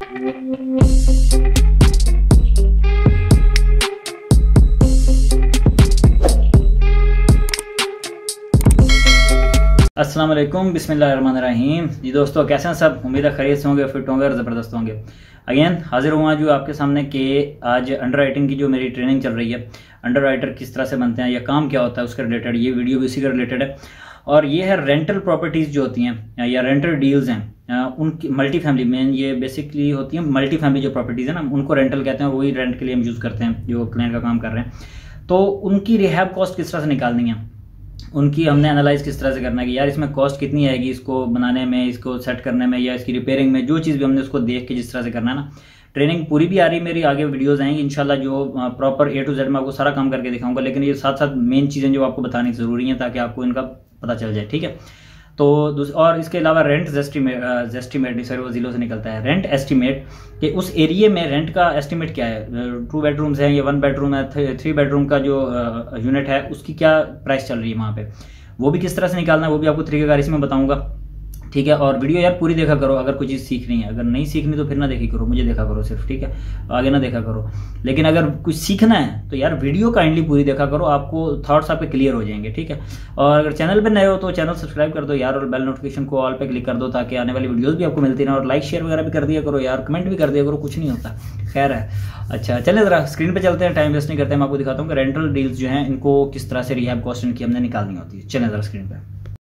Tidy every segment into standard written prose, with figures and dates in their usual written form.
अस्सलाम वालेकुम, बिस्मिल्लाहिर्रहमानिर्रहीम। जी दोस्तों, कैसे हैं सब? उम्मीद है खैरियत से होंगे, फिट होंगे और ज़बरदस्त होंगे। अगेन हाजिर हुआ जो आपके सामने कि आज अंडर राइटिंग की जो मेरी ट्रेनिंग चल रही है, अंडर राइटर किस तरह से बनते हैं या काम क्या होता है उसके रिलेटेड ये वीडियो भी उसी के रिलेटेड है। और ये है रेंटल प्रॉपर्टीज़ जो होती हैं या रेंटल डील्स हैं, उनकी मल्टी फैमिली में ये बेसिकली होती हैं। मल्टी फैमिली जो प्रॉपर्टीज़ है ना, उनको रेंटल कहते हैं, वही रेंट के लिए हम यूज़ करते हैं जो क्लाइंट का काम कर रहे हैं। तो उनकी रिहैब कॉस्ट किस तरह से निकालनी है, उनकी हमने एनालाइज किस तरह से करना है कि यार इसमें कॉस्ट कितनी आएगी इसको बनाने में, इसको सेट करने में या इसकी रिपेयरिंग में, जो चीज़ भी हमने उसको देख के जिस तरह से करना है ना। ट्रेनिंग पूरी भी आ रही है मेरी, आगे वीडियोस आएंगी इंशाल्लाह जो प्रॉपर A to Z मैं आपको सारा काम करके दिखाऊंगा। लेकिन ये साथ साथ मेन चीज़ें जो आपको बतानी ज़रूरी है ताकि आपको इनका पता चल जाए, ठीक है। तो और इसके अलावा रेंट एस्टीमेट नहीं, सॉरी वो जिलों से निकलता है, रेंट एस्टीमेट कि उस एरिए में रेंट का एस्टीमेट क्या है, 2 बेडरूम्स हैं या 1 बेडरूम है, 3 बेडरूम का जो यूनिट है उसकी क्या प्राइस चल रही है वहाँ पे, वो भी किस तरह से निकालना है वो भी आपको तरीकेकार इसमें बताऊंगा, ठीक है। और वीडियो यार पूरी देखा करो, अगर कोई चीज़ सीखनी है, अगर नहीं सीखनी तो फिर ना देखी करो, मुझे देखा करो सिर्फ, ठीक है, आगे ना देखा करो। लेकिन अगर कुछ सीखना है तो यार वीडियो काइंडली पूरी देखा करो, आपको थॉट्स आपके क्लियर हो जाएंगे, ठीक है। और अगर चैनल पे नए हो तो चैनल सब्सक्राइब कर दो यार, और बेल नोटिफिकेशन को ऑल पे क्लिक कर दो ताकि आने वाली वीडियोज़ भी आपको मिलती रहे। और लाइक शेयर वगैरह भी कर दिया करो यार, कमेंट भी कर दिया करो, कुछ नहीं होता, खैर है। अच्छा चले ज़रा स्क्रीन पर चलते हैं, टाइम वेस्ट नहीं करते, मैं आपको दिखाता हूँ कि रेंटल डील्स जो हैं इनको किस तरह से रिहैब कॉस्ट इनकी हमने निकालनी होती है। चलें ज़रा स्क्रीन पर।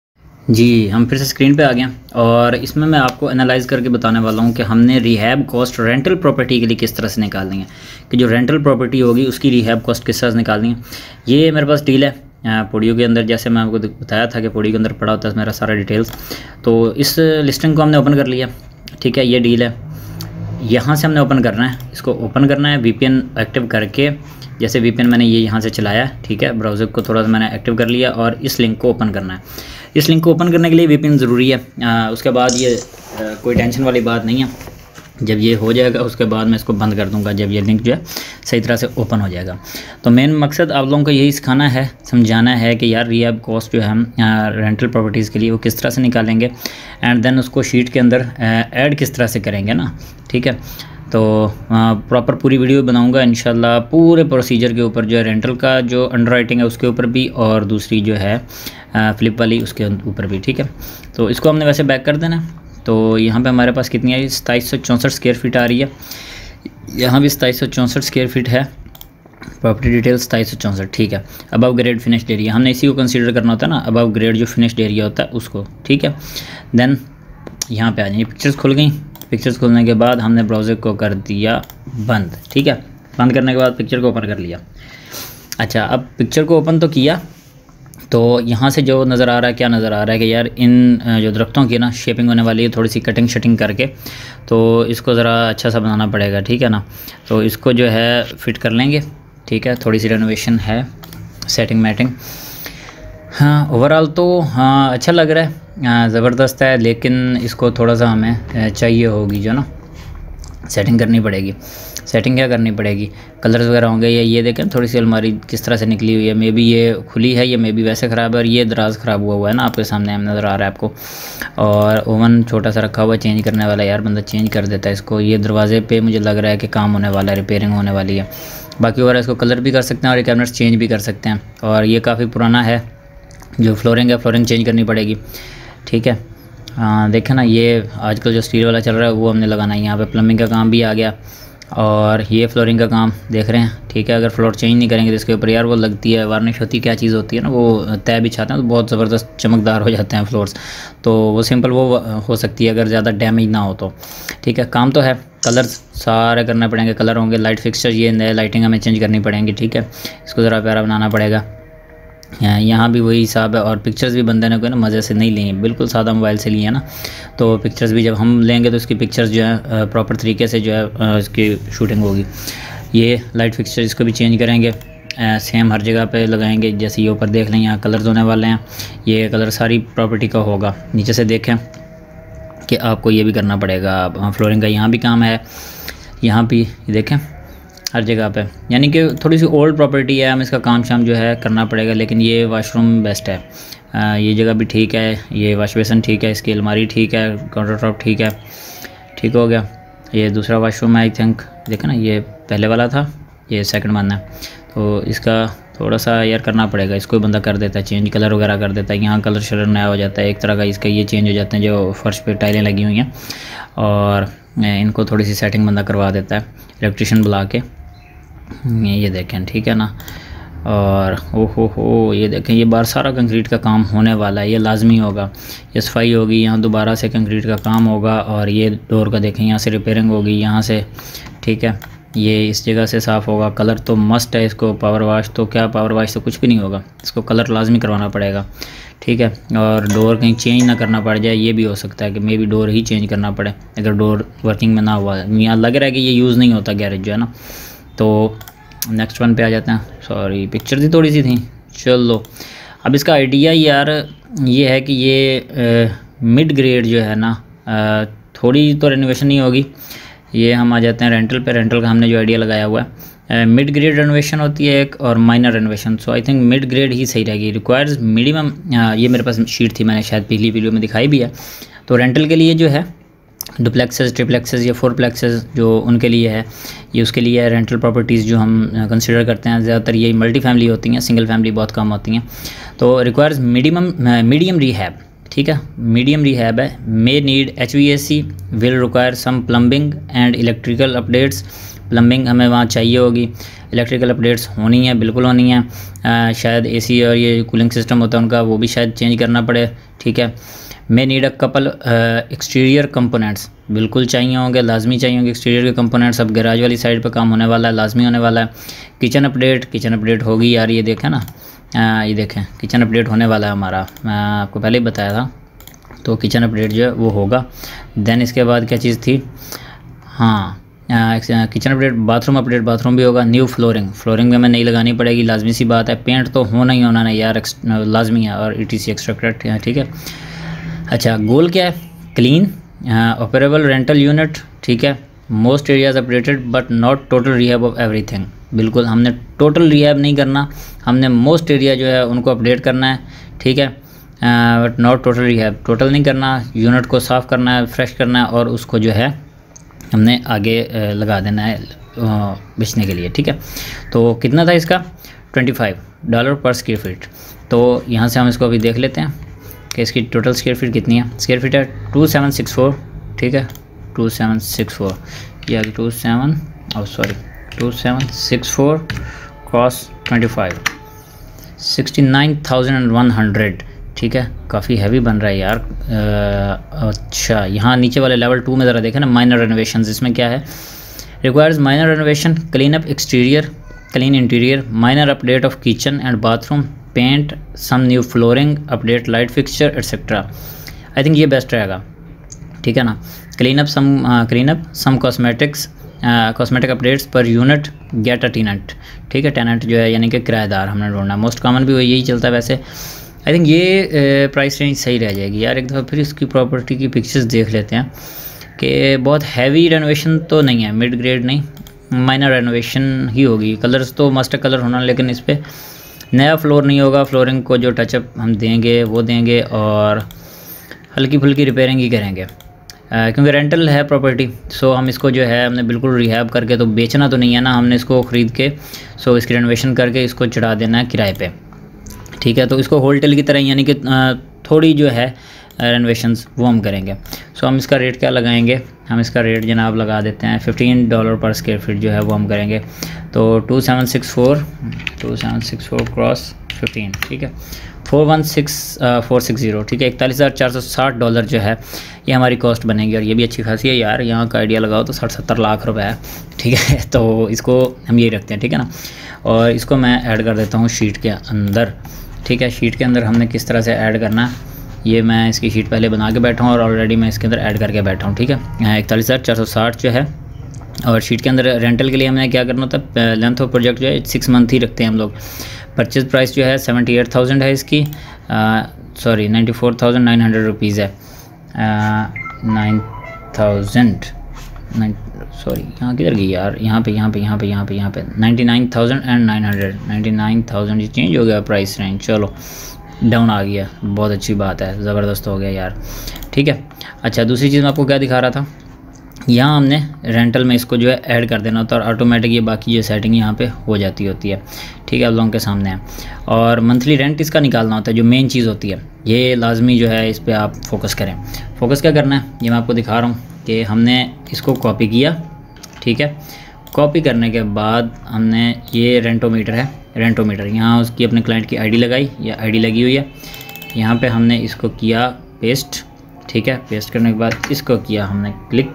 जी हम फिर से स्क्रीन पे आ गए और इसमें मैं आपको एनालाइज करके बताने वाला हूँ कि हमने रिहैब कॉस्ट रेंटल प्रॉपर्टी के लिए किस तरह से निकालनी है, कि जो रेंटल प्रॉपर्टी होगी उसकी रिहैब कॉस्ट किस तरह से निकालनी है। ये मेरे पास डील है पोडियो के अंदर, जैसे मैं आपको बताया था कि पोडियो के अंदर पड़ा होता है मेरा सारा डिटेल्स। तो इस लिस्टिंग को हमने ओपन कर लिया, ठीक है, ये डील है। यहाँ से हमने ओपन करना है, इसको ओपन करना है VPN एक्टिव करके। जैसे VPN मैंने ये यहाँ से चलाया, ठीक है, ब्राउज़र को थोड़ा सा मैंने एक्टिव कर लिया और इस लिंक को ओपन करना है। इस लिंक को ओपन करने के लिए VPN ज़रूरी है। उसके बाद ये कोई टेंशन वाली बात नहीं है, जब ये हो जाएगा उसके बाद मैं इसको बंद कर दूंगा जब ये लिंक जो है सही तरह से ओपन हो जाएगा। तो मेन मकसद आप लोगों को यही सिखाना है, समझाना है कि यार रिहैब कॉस्ट जो है हम रेंटल प्रॉपर्टीज़ के लिए वो किस तरह से निकालेंगे एंड देन उसको शीट के अंदर ऐड किस तरह से करेंगे ना, ठीक है। तो प्रॉपर पूरी वीडियो बनाऊंगा इंशाल्लाह पूरे प्रोसीजर के ऊपर, जो है रेंटल का जो अंडर राइटिंग है उसके ऊपर भी और दूसरी जो है फ्लिप वाली उसके ऊपर भी, ठीक है। तो इसको हमने वैसे बैक कर देना। तो यहाँ पे हमारे पास कितनी है, 2764 स्क्वायर फीट आ रही है। यहाँ भी 2764 स्क्वायर फीट है, प्रॉपर्टी डिटेल्स 2764, ठीक है। अबव ग्रेड फिनिश्ड एरिया हमने इसी को कंसीडर करना होता है ना, अबव ग्रेड जो फिनिश्ड एरिया होता है उसको, ठीक है। देन यहाँ पे आ जाइए, पिक्चर्स खुल गई। पिक्चर्स खुलने के बाद हमने ब्राउज़र को कर दिया बंद, ठीक है। बंद करने के बाद पिक्चर को ओपन कर लिया। अच्छा अब पिक्चर को ओपन तो किया, तो यहाँ से जो नज़र आ रहा है, क्या नज़र आ रहा है कि यार इन जो दरख्तों की ना शेपिंग होने वाली है, थोड़ी सी कटिंग शटिंग करके, तो इसको ज़रा अच्छा सा बनाना पड़ेगा, ठीक है ना। तो इसको जो है फिट कर लेंगे, ठीक है। थोड़ी सी रेनोवेशन है, सेटिंग मैटिंग, हाँ ओवरऑल तो हाँ अच्छा लग रहा है, ज़बरदस्त है। लेकिन इसको थोड़ा सा हमें चाहिए होगी जो ना सेटिंग करनी पड़ेगी। सेटिंग क्या करनी पड़ेगी, कलर्स वगैरह होंगे। ये देखें थोड़ी सी अलमारी किस तरह से निकली हुई है, मे बी ये खुली है, ये मे बी वैसे ख़राब है, और ये दराज ख़राब हुआ है ना, आपके सामने नज़र आ रहा है आपको। और ओवन छोटा सा रखा हुआ है, चेंज करने वाला, यार बंदा चेंज कर देता है इसको। ये दरवाजे पे मुझे लग रहा है कि काम होने वाला है, रिपेयरिंग होने वाली है। बाकी वगैरह इसको कलर भी कर सकते हैं और ये कैबिनेट्स चेंज भी कर सकते हैं। और ये काफ़ी पुराना है, जो फ्लोरिंग है फ्लोरिंग चेंज करनी पड़ेगी, ठीक है। देखें ना, ये आजकल जो स्टील वाला चल रहा है वो हमने लगाना है। यहाँ पे प्लम्बिंग का काम भी आ गया और ये फ्लोरिंग का काम देख रहे हैं, ठीक है। अगर फ्लोर चेंज नहीं करेंगे तो इसके ऊपर यार वो लगती है वार्निश होती है, क्या चीज़ होती है ना, वो तय बिछाते हैं तो बहुत ज़बरदस्त चमकदार हो जाते हैं फ्लोर्स। तो वो सिंपल वो हो सकती है अगर ज़्यादा डैमेज ना हो तो, ठीक है। काम तो है, कलर सारे करने पड़ेंगे, कलर होंगे, लाइट फिक्सचर, ये नए लाइटिंग हमें चेंज करनी पड़ेंगी, ठीक है। इसको ज़रा प्यारा बनाना पड़ेगा। यहाँ भी वही हिसाब है। और पिक्चर्स भी बंदे ने कोई ना मज़े से नहीं ली, बिल्कुल सादा मोबाइल से लिए ना, तो पिक्चर्स भी जब हम लेंगे तो इसकी पिक्चर्स जो है प्रॉपर तरीके से जो है इसकी शूटिंग होगी। ये लाइट फिक्सचर इसको भी चेंज करेंगे, सेम हर जगह पे लगाएंगे। जैसे ये ऊपर देख लें, यहाँ कलर्स होने वाले हैं, ये कलर सारी प्रॉपर्टी का होगा। नीचे से देखें कि आपको ये भी करना पड़ेगा, फ्लोरिंग का यहाँ भी काम है, यहाँ भी देखें हर जगह पे, यानी कि थोड़ी सी ओल्ड प्रॉपर्टी है, हम इसका काम शाम जो है करना पड़ेगा। लेकिन ये वाशरूम बेस्ट है, ये जगह भी ठीक है, ये वाश बेसन ठीक है, इसकी अलमारी ठीक है, काउंटर टॉप ठीक है, ठीक हो गया। ये दूसरा वाशरूम है आई थिंक, देखें ना, ये पहले वाला था, ये सेकंड वन है। तो इसका थोड़ा सा यार करना पड़ेगा, इसको बंदा कर देता है चेंज, कलर वगैरह कर देता है, यहाँ कलर शलर नया हो जाता है एक तरह का, इसका ये चेंज हो जाते हैं जो फर्श पे टाइलें लगी हुई हैं, और इनको थोड़ी सी सेटिंग बंदा करवा देता है इलेक्ट्रिशियन बुला के। ये देखें, ठीक है ना। और हो ये देखें, ये बार सारा कंक्रीट का काम होने वाला है, ये लाजमी होगा, ये सफाई होगी, यहाँ दोबारा से कंक्रीट का काम होगा, और ये डोर का देखें यहाँ से रिपेयरिंग होगी यहाँ से, ठीक है, ये इस जगह से साफ़ होगा। कलर तो मस्ट है इसको, पावर वाश तो क्या, पावर वाश तो कुछ भी नहीं होगा, इसको कलर लाजमी करवाना पड़ेगा, ठीक है। और डोर कहीं चेंज ना करना पड़ जाए, ये भी हो सकता है कि मे बी डोर ही चेंज करना पड़े अगर डोर वर्किंग में ना हुआ है, यहाँ लग रहा है कि ये यूज़ नहीं होता गैरेज जो है ना। तो नेक्स्ट वन पे आ जाते हैं, सॉरी पिक्चर थी थोड़ी सी थी। चलो अब इसका आइडिया यार ये है कि ये मिड ग्रेड जो है ना, थोड़ी तो रेनोवेशन नहीं होगी, ये हम आ जाते हैं रेंटल पे। रेंटल का हमने जो आइडिया लगाया हुआ है, मिड ग्रेड रेनोवेशन होती है एक और minor renovation, so I think mid grade ही सही रहेगी। रिक्वायर्स मिनिमम, ये मेरे पास शीट थी, मैंने शायद पिछली वीडियो में दिखाई भी है। तो रेंटल के लिए जो है डुप्लेक्सेस, ट्रिप्लेक्सेस या फोरप्लेक्सेस जो उनके लिए है, ये उसके लिए रेंटल प्रॉपर्टीज़ जो हम कंसिडर करते हैं, ज़्यादातर ये मल्टी फैमिली होती हैं, सिंगल फैमिली बहुत कम होती हैं। तो रिक्वायर्स मीडियम रिहैब, ठीक है, मीडियम रिहैब है। May need HVAC, will require some plumbing and electrical updates. Plumbing हमें वहाँ चाहिए होगी, इलेक्ट्रिकल अपडेट्स होनी है, बिल्कुल होनी है। शायद AC और ये कूलिंग सिस्टम होता है उनका, वो भी शायद चेंज करना पड़े, ठीक है। May need a couple exterior components, बिल्कुल चाहिए होंगे, लाजमी चाहिए होंगे एक्सटीरियर के कंपोनेंट्स। अब गैराज वाली साइड पे काम होने वाला है, लाजमी होने वाला है। किचन अपडेट होगी यार, ये देखें ना, ये देखें किचन अपडेट होने वाला है हमारा, मैं आपको पहले ही बताया था। तो किचन अपडेट जो है वो होगा। देन इसके बाद क्या चीज़ थी, हाँ किचन अपडेट, बाथरूम भी होगा। न्यू फ्लोरिंग भी हमें नहीं लगानी पड़ेगी, लाजमी सी बात है। पेंट तो होना ही होना है यार, लाजमी है। और ETC एक्सट्रैक्टेड, ठीक है। अच्छा गोल क्या है, क्लीन ऑपरेबल रेंटल यूनिट, ठीक है। Most areas updated but not total rehab of everything, बिल्कुल हमने टोटल रिहैब नहीं करना, हमने मोस्ट एरिया जो है उनको अपडेट करना है, ठीक है, but not total rehab, total नहीं करना। यूनिट को साफ़ करना है, फ्रेश करना है, और उसको जो है हमने आगे लगा देना है बेचने के लिए, ठीक है। तो कितना था इसका, $25 पर स्क्वायर फीट। तो यहाँ से हम इसको अभी देख लेते हैं कि इसकी टोटल स्क्वायर फीट कितनी है। स्क्वायर फीट है 2764, ठीक है, 2764 या 2764 क्रॉस 25, 69,100, ठीक है। काफ़ी हैवी बन रहा है यार। अच्छा यहाँ नीचे वाले लेवल 2 में ज़रा देखें ना, माइनर रेनोवेशंस, इसमें क्या है, requires minor renovation, clean up exterior, clean interior, minor update of kitchen and bathroom, paint, some new flooring, update light fixture etcetera. I think ये बेस्ट रहेगा, ठीक है ना। Clean up some cosmetic updates per unit, get a tenant, ठीक है। Tenant जो है यानी कि किराएदार हमने ढूंढना, मोस्ट कॉमन भी यही चलता है वैसे। आई थिंक ये प्राइस रेंज सही रह जाएगी यार। एक दफ़ा फिर इसकी प्रॉपर्टी की पिक्चर्स देख लेते हैं कि बहुत हैवी रेनोवेशन तो नहीं है, मिड ग्रेड नहीं, माइनर रेनोवेशन ही होगी। कलर्स तो मस्ट कलर होना, लेकिन इस पर नया फ्लोर नहीं होगा, फ्लोरिंग को जो टचअप हम देंगे वो देंगे, और हल्की फुल्की रिपेयरिंग ही करेंगे, क्योंकि रेंटल है प्रॉपर्टी। सो हम इसको जो है हमने बिल्कुल रिहैब करके तो बेचना तो नहीं है ना, हमने इसको ख़रीद के सो इसकी रेनोवेशन करके इसको चढ़ा देना है किराए पे, ठीक है। तो इसको होटल की तरह यानी कि थोड़ी जो है रेनोवेशंस वो हम करेंगे। सो हम इसका रेट क्या लगाएंगे, हम इसका रेट जनाब लगा देते हैं $15 पर स्क्वायर फीट जो है वो हम करेंगे। तो 2764 क्रॉस 15, ठीक है, 416,460, ठीक है, $41,460 जो है ये हमारी कॉस्ट बनेगी। और ये भी अच्छी खासी है यार, यहाँ का आइडिया लगाओ तो 60-70 लाख रुपए है, ठीक है। तो इसको हम यही रखते हैं, ठीक है ना। और इसको मैं ऐड कर देता हूँ शीट के अंदर, ठीक है। शीट के अंदर हमने किस तरह से ऐड करना है, ये मैं इसकी शीट पहले बना के बैठा हूँ और ऑलरेडी मैं इसके अंदर ऐड करके बैठा हूँ, ठीक है। 41,460 जो है, और शीट के अंदर रेंटल के लिए हमने क्या करना होता है, लेंथ ऑफ प्रोजेक्ट जो है 6 मंथ ही रखते हैं हम लोग। परचेज प्राइस जो है 78,000 है इसकी, सॉरी 94,900 रुपीज़ है, 9,000 सॉरी यहाँ किधर गई यार, यहाँ पे 99,900 ये चेंज हो गया प्राइस रेंज, चलो डाउन आ गया, बहुत अच्छी बात है, ज़बरदस्त हो गया यार, ठीक है। अच्छा दूसरी चीज़ मैं आपको क्या दिखा रहा था, यहाँ हमने रेंटल में इसको जो है ऐड कर देना होता है और ऑटोमेटिक ये बाकी जो सेटिंग यहाँ पे हो जाती होती है। ठीक है, आप लोगों के सामने है। और मंथली रेंट इसका निकालना होता है, जो मेन चीज़ होती है, ये लाजमी जो है इस पर आप फोकस करें। फोकस क्या करना है, ये मैं आपको दिखा रहा हूँ कि हमने इसको कॉपी किया। ठीक है, कॉपी करने के बाद हमने ये रेंटोमीटर है, रेंटोमीटर यहाँ उसकी अपने क्लाइंट की आईडी लगाई, या आईडी लगी हुई है। यहाँ पे हमने इसको किया पेस्ट। ठीक है, पेस्ट करने के बाद इसको किया हमने क्लिक।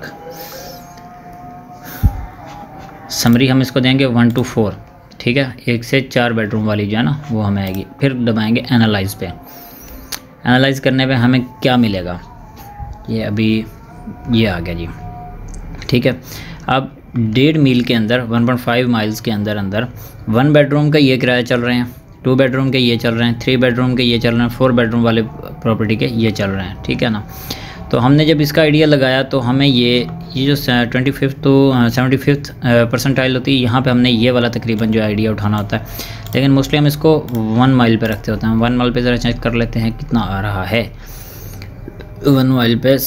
समरी हम इसको देंगे 1 to 4। ठीक है, 1 से 4 बेडरूम वाली जो है ना वो हमें आएगी। फिर दबाएंगे एनालाइज पे। एनालाइज करने पे हमें क्या मिलेगा, ये अभी ये आ गया जी। ठीक है, अब 1.5 मील के अंदर 1.5 माइल्स के अंदर 1 बेडरूम का ये किराया चल रहे हैं, 2 बेडरूम के ये चल रहे हैं, 3 बेडरूम के ये चल रहे हैं, 4 बेडरूम वाले प्रॉपर्टी के ये चल रहे हैं। ठीक है ना, तो हमने जब इसका आइडिया लगाया तो हमें ये जो 25th to 75th परसेंटाइल होती है, यहाँ पे हमने ये वाला तकरीबन जो आइडिया उठाना होता है। लेकिन मोस्टली हम इसको 1 माइल पे रखते होते हैं। 1 माइल पे ज़रा चेक कर लेते हैं कितना आ रहा है। 1 माइल पे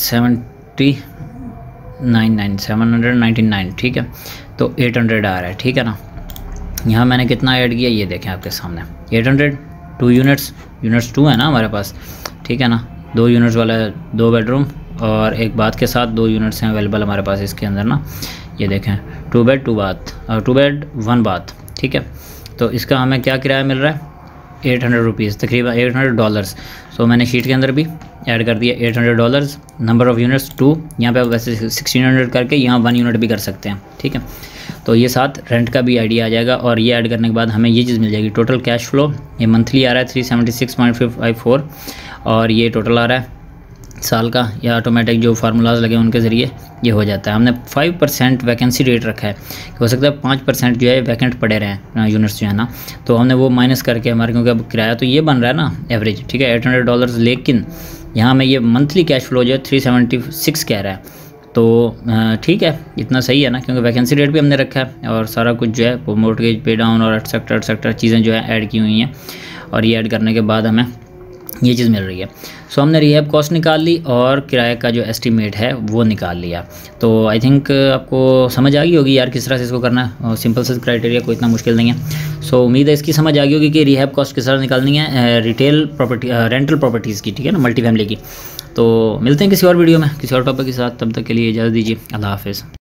799। ठीक है, तो 800 आ रहा है। ठीक है ना, यहाँ मैंने कितना ऐड किया ये देखें आपके सामने, 800। 2 यूनिट्स 2 है ना हमारे पास। ठीक है ना, 2 यूनिट्स वाला 2 बेडरूम और एक बाथ के साथ 2 यूनिट्स हैं अवेलेबल हमारे पास इसके अंदर ना। ये देखें 2 बेड 2 बाथ, 2 बेड 1 बाथ। ठीक है, तो इसका हमें क्या किराया मिल रहा है, 800 रुपीज़, तकरीबन $800। सो मैंने शीट के अंदर भी ऐड कर दिया $800। नंबर ऑफ़ यूनिट्स 2, यहाँ पे आप वैसे 1600 करके यहाँ 1 यूनिट भी कर सकते हैं। ठीक है, तो ये साथ रेंट का भी आइडिया आ जाएगा। और ये ऐड करने के बाद हमें ये चीज़ मिल जाएगी। टोटल कैश फ्लो ये मंथली आ रहा है 376.54 और ये टोटल आ रहा है साल का। या ऑटोमेटिक जो फार्मूलाज लगे उनके ज़रिए ये हो जाता है। हमने 5% वैकेंसी रेट रखा है, हो सकता है 5% जो है वैकेंट पड़े रहें यूनिट्स जो है ना, तो हमने वो माइनस करके हमारे, क्योंकि अब किराया तो ये बन रहा है ना एवरेज। ठीक है, $800, लेकिन यहाँ हमें ये मंथली कैश फ्लो जो है 376 कह रहा है। तो ठीक है, इतना सही है ना, क्योंकि वैकेंसी रेट भी हमने रखा है और सारा कुछ जो है मोर्टगेज पे डाउन और एटसेट्रा चीज़ें जो है ऐड की हुई हैं। और ये ऐड करने के बाद हमें ये चीज़ मिल रही है। सो हमने रिहैब कॉस्ट निकाल ली और किराए का जो एस्टीमेट है वो निकाल लिया। तो आई थिंक आपको समझ आ गई होगी यार किस तरह से इसको करना है। सिंपल से क्राइटेरिया, कोई इतना मुश्किल नहीं है। सो उम्मीद है इसकी समझ आ गई होगी कि रिहैब कॉस्ट किस तरह निकालनी है रिटेल प्रॉपर्टी रेंटल प्रॉपर्टीज़ की। ठीक है ना, मल्टी फैमिली की। तो मिलते हैं किसी और वीडियो में किसी और टॉपिक के साथ, तब तक के लिए इजाज़त दीजिए। अल्लाह हाफ़िज़।